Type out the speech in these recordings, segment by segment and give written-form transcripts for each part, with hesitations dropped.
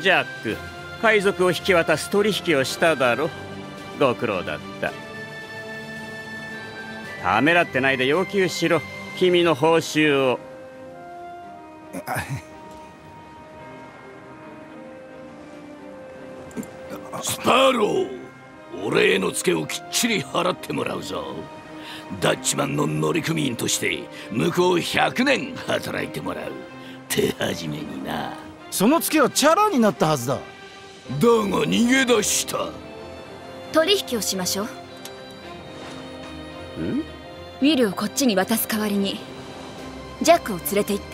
ジャック、海賊を引き渡す取引をしただろ。ご苦労だった。ためらってないで要求しろ、君の報酬を。 スパロー、俺へのツケをきっちり払ってもらうぞ。ダッチマンの乗組員として向こう100年働いてもらう。手始めにな。 そのツケはチャラになったはずだ。 だが逃げ出した。 取引をしましょう。ウィルをこっちに渡す代わりにジャックを連れて行って。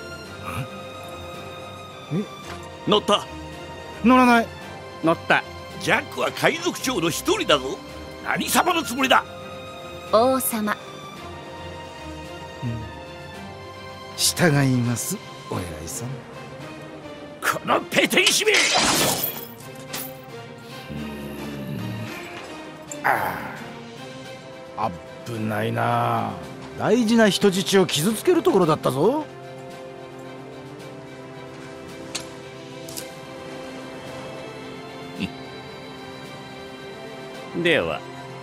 乗った。 乗らない。 乗った。 ジャックは海賊長の一人だぞ。何様のつもりだ。 王様。 従います、お偉いさん。 このペテン姫。 危ないな。大事な人質を傷つけるところだったぞ。 では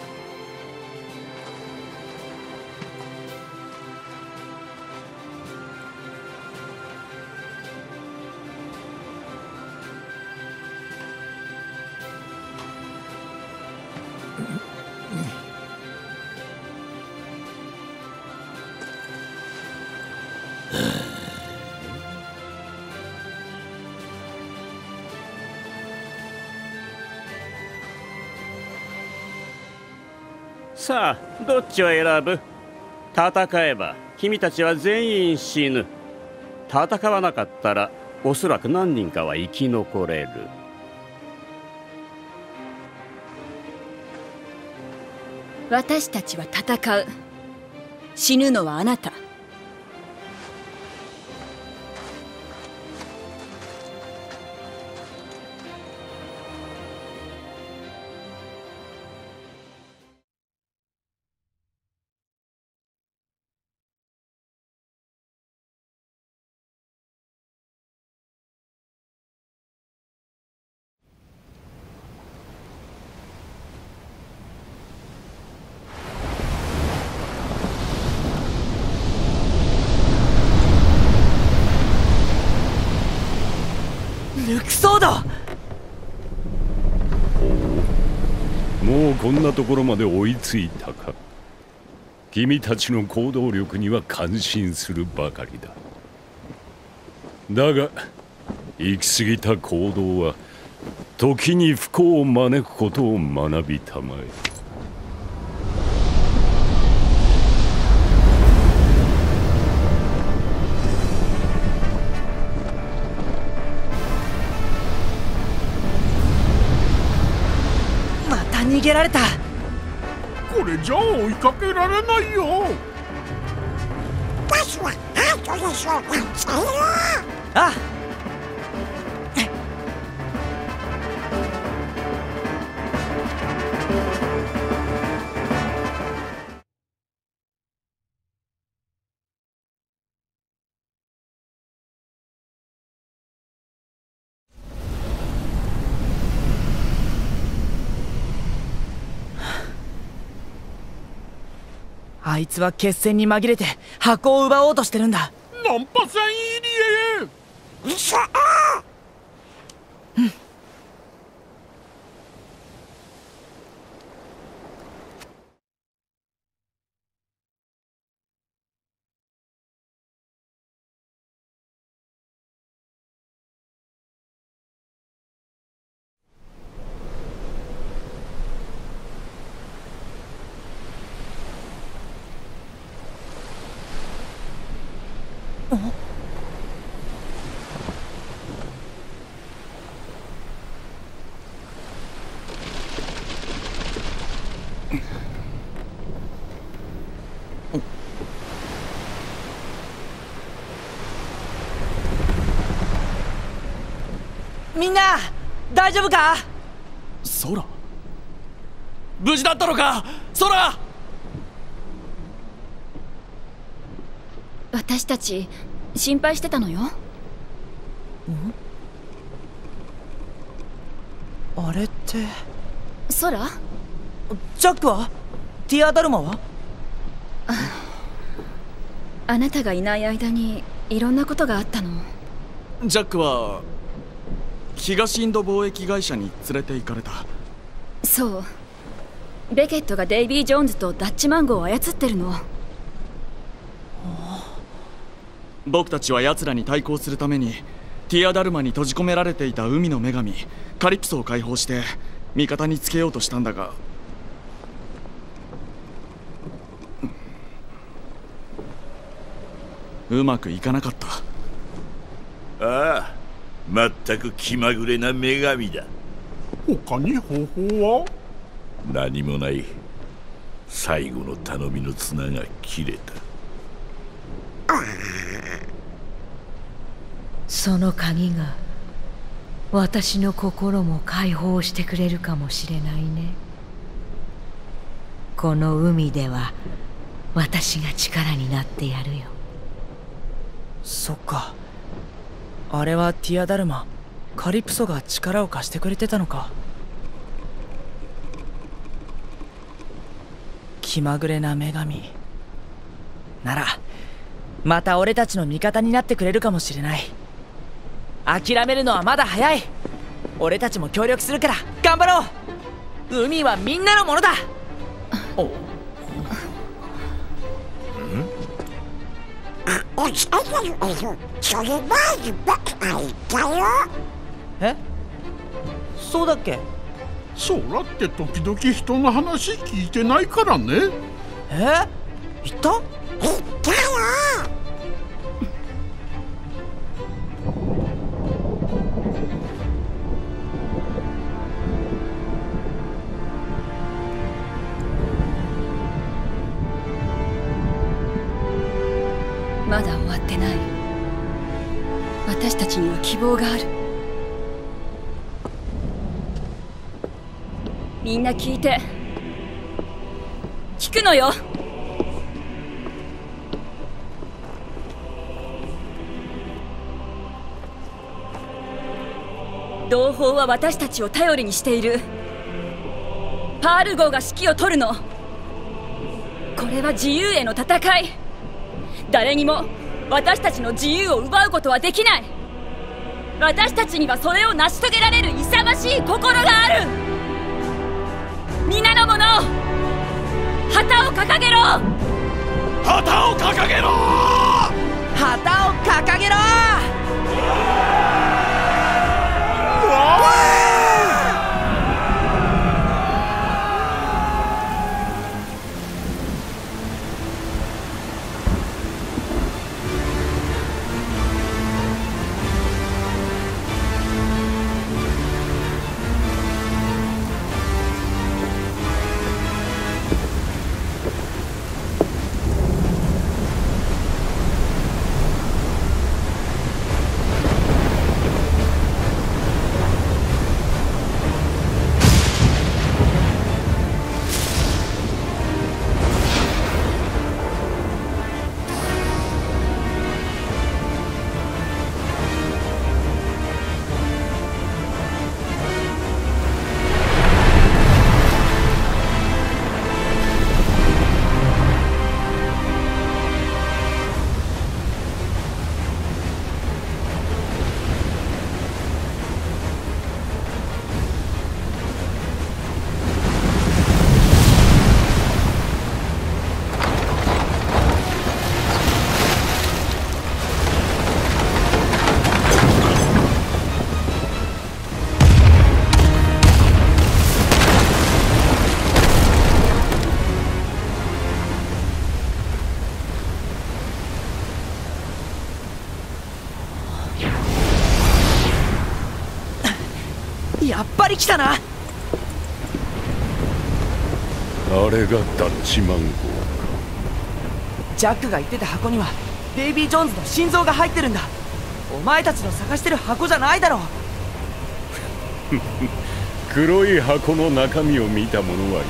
さあ、どっちを選ぶ？戦えば君たちは全員死ぬ。戦わなかったらおそらく何人かは生き残れる。 私たちは戦う。死ぬのはあなた。 抜くそうだ。 もうこんなところまで追いついたか。君たちの行動力には感心するばかりだ。だが行き過ぎた行動は時に不幸を招くことを学びたまえ。 逃げられた。 これじゃあ追いかけられないよ。 バスはアートでしょうが。 ああいつは決戦に紛れて箱を奪おうとしてるんだ。 ナンパ船入りへ。 嘘。 みんな大丈夫か？ ソラ、無事だったのか？ソラ。 私たち心配してたのよ。 あれって空？ ジャックは？ティアダルマは？ あなたがいない間にいろんなことがあったの。 ジャックは東インド貿易会社に連れて行かれた。 そう。ベケットがデイビー・ジョーンズとダッチマンゴーを操ってるの。 僕たちは奴らに対抗するためにティアダルマに閉じ込められていた海の女神カリプソを解放して味方につけようとしたんだが、うまくいかなかった。 ああ、まったく気まぐれな女神だ。 他に方法は？ 何もない。最後の頼みの綱が切れた。 その鍵が私の心も解放してくれるかもしれないね。この海では私が力になってやるよ。 そっか。あれはティアダルマ、カリプソが力を貸してくれてたのか。気まぐれな女神ならまた俺たちの味方になってくれるかもしれない。諦めるのはまだ早い。俺たちも協力するから頑張ろう。海はみんなのものだ。え？そうだっけ？ 空って時々人の話聞いてないからね。 言った？ 言ったよ。 まだ終わってない。私たちには希望がある。みんな聞いて。聞くのよ。同胞は私たちを頼りにしている。パール号が指揮を執るの。これは自由への戦い。誰にも私たちの自由を奪うことはできない。私たちにはそれを成し遂げられる勇ましい心がある。皆の者、旗を掲げろ。 旗を掲げろ。 旗を掲げろ。やっぱり来たな。 あれがダッチマンゴーか。 ジャックが言ってた箱にはデイビー・ジョーンズの心臓が入ってるんだ。お前たちの探してる箱じゃないだろう。 黒い箱の中身を見た者はいない。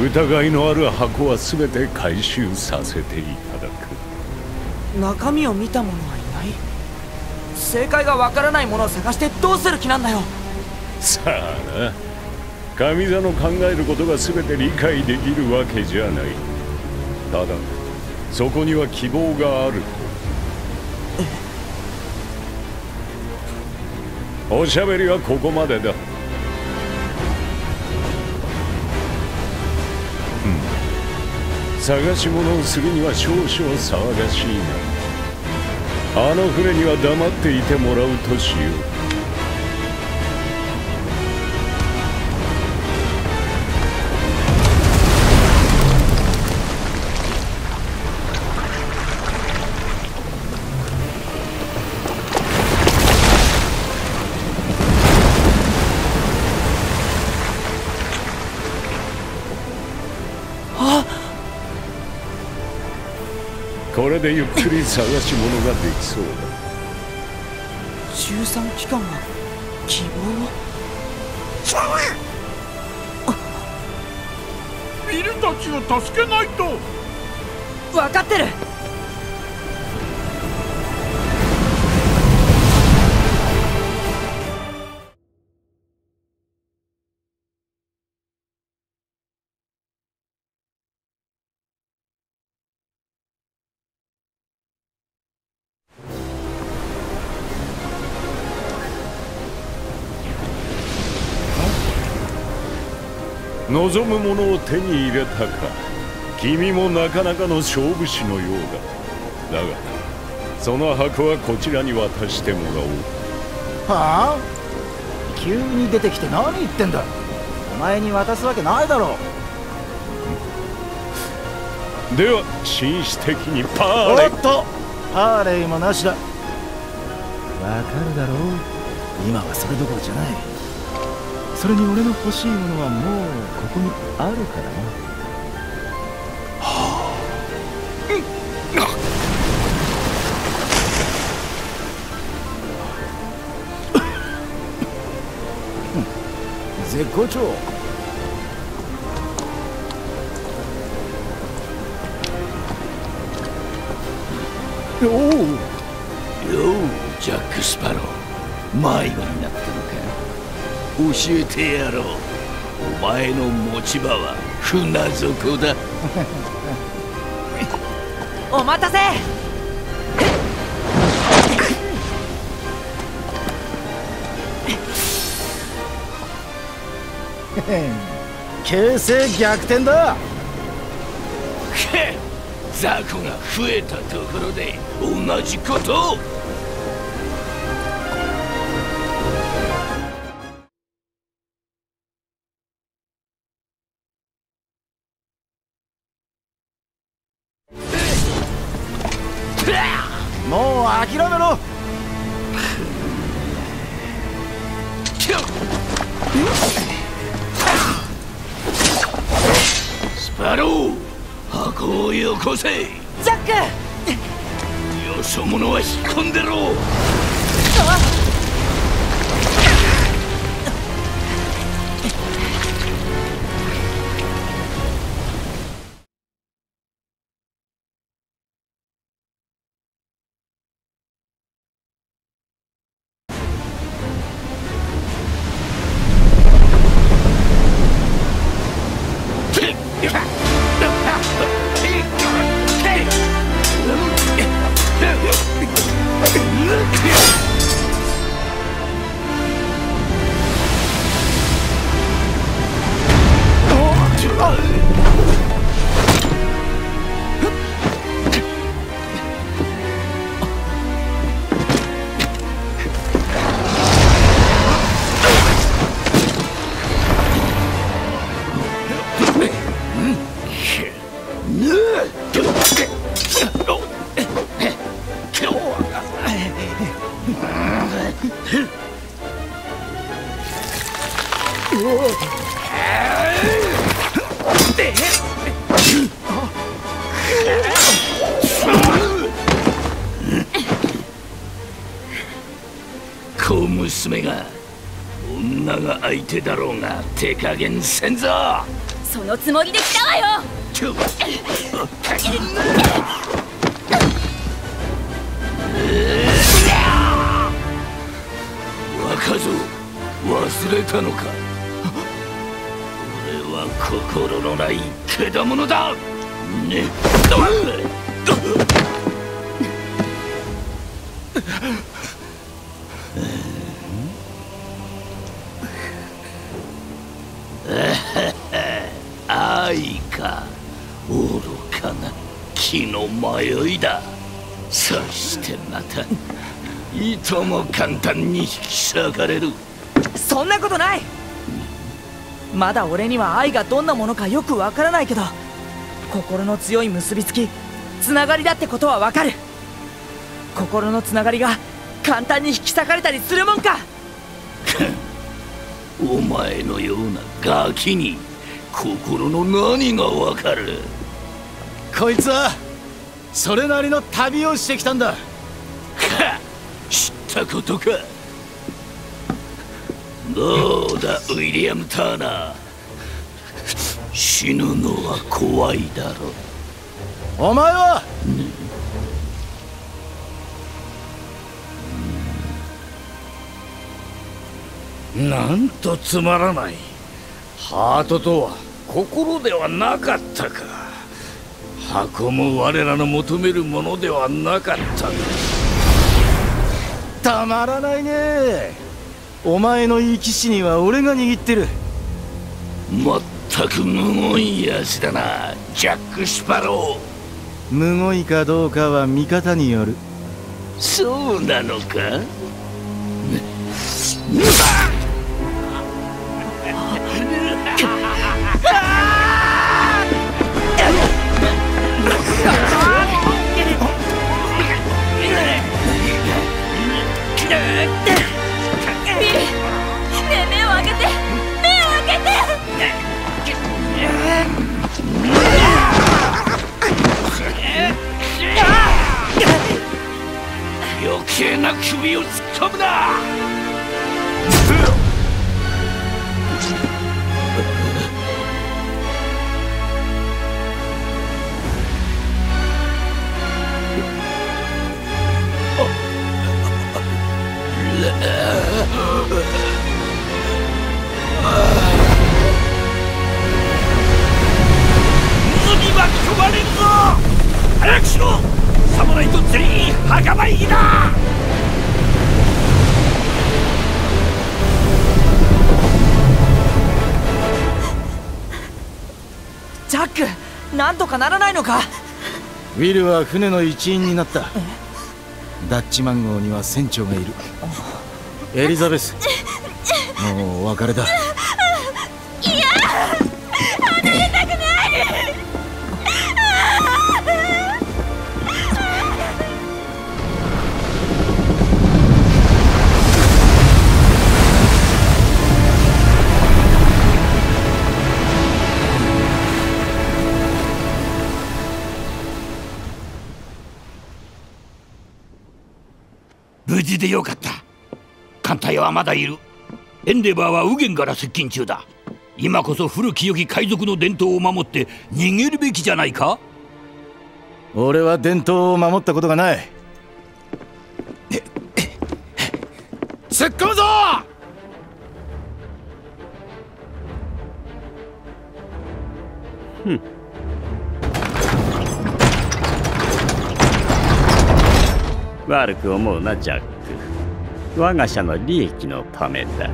疑いのある箱は全て回収させていただく。 中身を見た者はいない？正解がわからないものを探してどうする気なんだよ。 さあな、神座の考えることが全て理解できるわけじゃない。ただそこには希望があると。おしゃべりはここまでだ。探し物をするには少々騒がしいな。あの船には黙っていてもらうとしよう。これでゆっくり探し物ができそうだ。 中産機関が希望を。 ビルたちを助けないと。 分かってる。 望むものを手に入れたか。君もなかなかの勝負師のようだ。だがその箱はこちらに渡してもらおう。 はあ？急に出てきて何言ってんだ。お前に渡すわけないだろう。では紳士的にパーレイ。 おっと、パーレイもなしだ。わかるだろう。今はそれどころじゃない。それに俺の欲しいものはもうここにあるからな。はあ、絶好調。 ようジャック・スパロー、迷子になったのか。教えてやろう。お前の持ち場は船底だ。 お待たせ。 形勢逆転だ。 雑魚が増えたところで同じこと。 もう諦めろ。 スパロー、箱をよこせ。 ジャック。 よそ者は引っ込んでろ。小娘が女が相手だろうが手加減せんぞ。 そのつもりで来たわよ。 若造、 忘れたのか。俺は心のない獣だ。ねっ。愛か、愚かな気の迷いだ。そしてまたいとも簡単に引き裂かれる。 そんなことない。まだ俺には愛がどんなものかよくわからないけど、心の強い結びつき、つながりだってことはわかる。心のつながりが簡単に引き裂かれたりするもんか。 お前のようなガキに心の何がわかる。 こいつはそれなりの旅をしてきたんだ。 知ったことか。どうだウィリアム・ターナー、死ぬのは怖いだろ。 お前は、 なんとつまらない。ハートとは心ではなかったか。運む我らの求めるものではなかったか。 たまらないね。お前の生き死には俺が握ってる。 まったくむごいやつだな、ジャック・スパロー。 むごいかどうかは見方による。 そうなのか。余計な首を突っ込むな。渦に巻き込まれるぞ。早くしろ。侍と全員墓入りだ。 ジャック、なんとかならないのか。 ウィルは船の一員になった。ダッチマン号には船長がいる。エリザベス、もうお別れだ。 いや、離れたくない。 無事でよかった。艦隊はまだいる。エンデバーは右舷から接近中だ。今こそ古き良き海賊の伝統を守って逃げるべきじゃないか。 俺は伝統を守ったことがない。突っ込むぞ。 悪く思うなジャック。我が社の利益のためだ。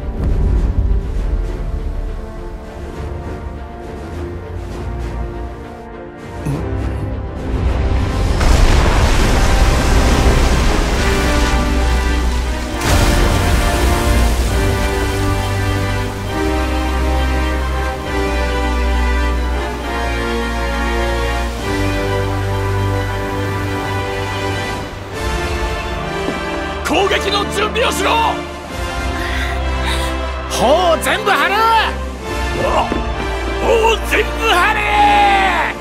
攻撃の準備をしろ。 砲を全部張れ。 砲を全部張れ。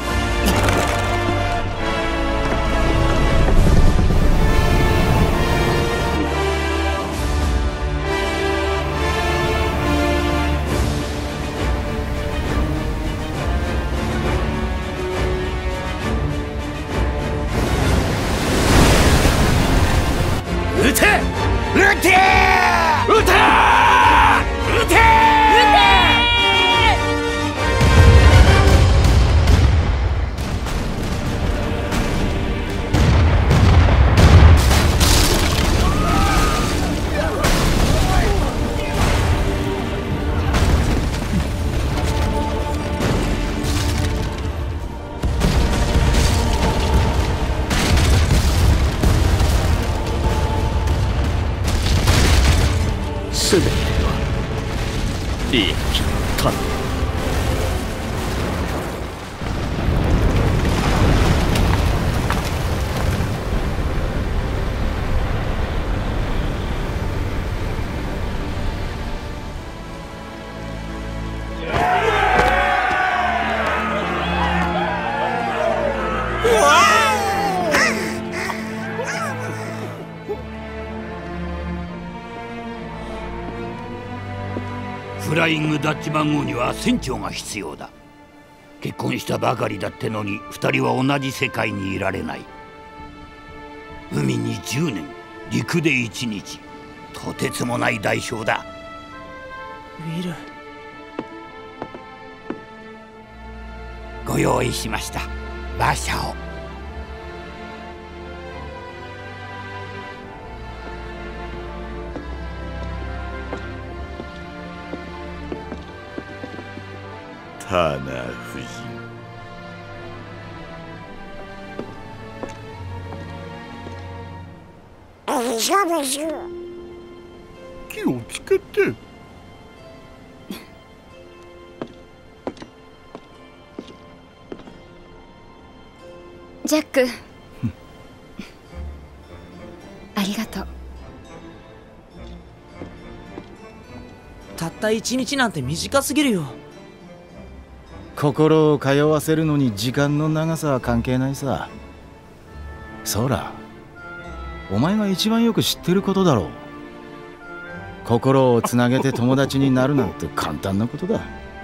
撃て撃て撃て。 利益ため。 フライングダッチマン号には船長が必要だ。結婚したばかりだってのに2人は同じ世界にいられない。海に10年、陸で1日、とてつもない代償だ。 ウィル、 ご用意しました。馬車を。 ターナー夫人、 気をつけて。 ジャックありがとう。 たった1日なんて短すぎるよ。 心を通わせるのに時間の長さは関係ないさ。そら、お前が一番よく知ってることだろう。心をつなげて友達になるなんて簡単なことだ。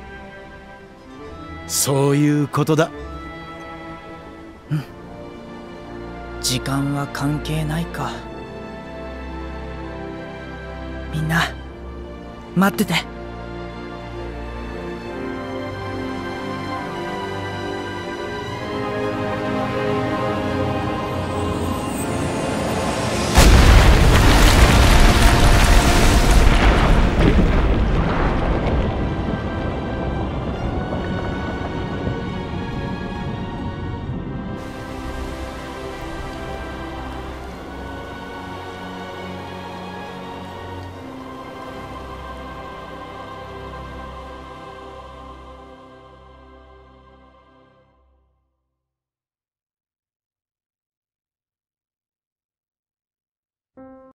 そういうことだ。 うん。時間は関係ないか。みんな、待ってて。